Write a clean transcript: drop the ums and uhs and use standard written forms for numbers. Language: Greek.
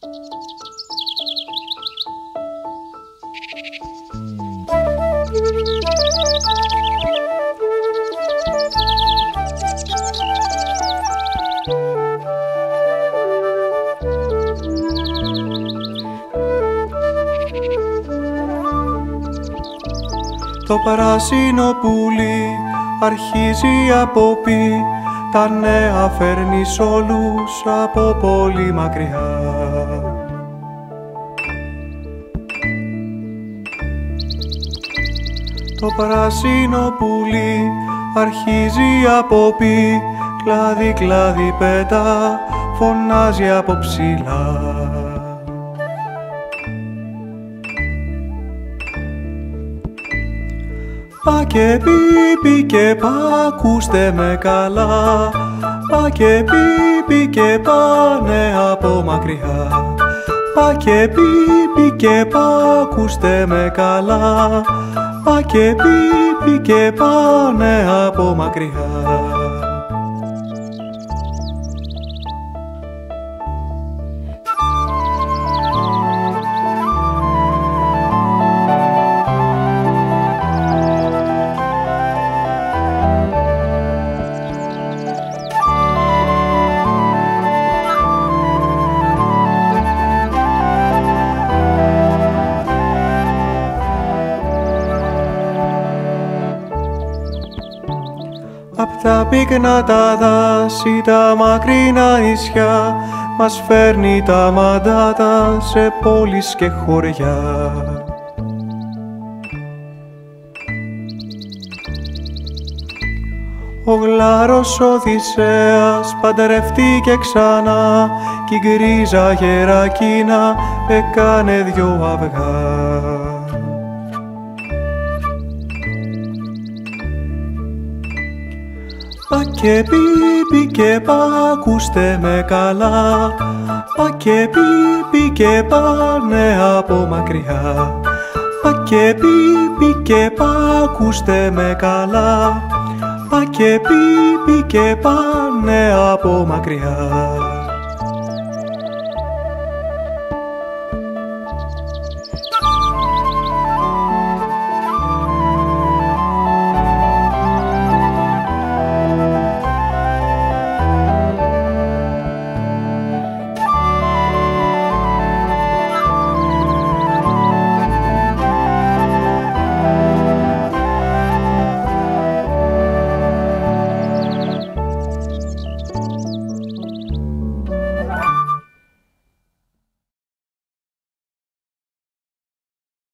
Το πράσινο πουλί αρχίζει από πει, τα νέα φέρνει σ' όλους από πολύ μακριά. Το πράσινο πουλί αρχίζει από πει, κλάδι κλάδι πέτα, φωνάζει από ψηλά. Πα και πίπι και πα, ακούστε με καλά. Πα και πίπι και πάνε από μακριά. Πα και πίπι και πα, ακούστε με καλά. Πα και πίπι και πάνε από μακριά. Απ' τα πυκνά τα δάση, τα μακρινά νησιά, μας φέρνει τα μαντάτα σε πόλεις και χωριά. Ο γλάρος Οδυσσέας παντρευτήκε ξανά κι η γκρίζα γερακίνα έκανε δυο αυγά. Πα και πίπι και πα, ακούστε με καλά. Πα και πίπι και πάνε από μακριά. Πα και πίπι και πα, ακούστε με καλά. Πα και πίπι και πάνε από μακριά.